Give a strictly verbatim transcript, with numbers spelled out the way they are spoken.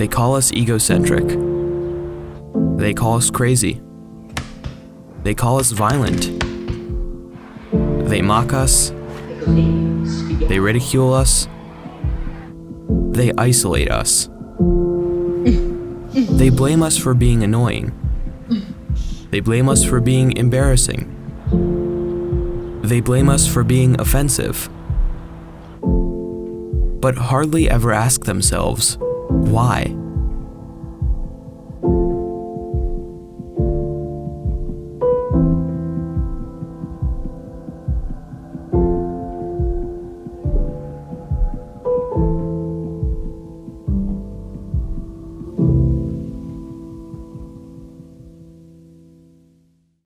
They call us egocentric. They call us crazy. They call us violent. They mock us. They ridicule us. They isolate us. They blame us for being annoying. They blame us for being embarrassing. They blame us for being offensive. But hardly ever ask themselves, why?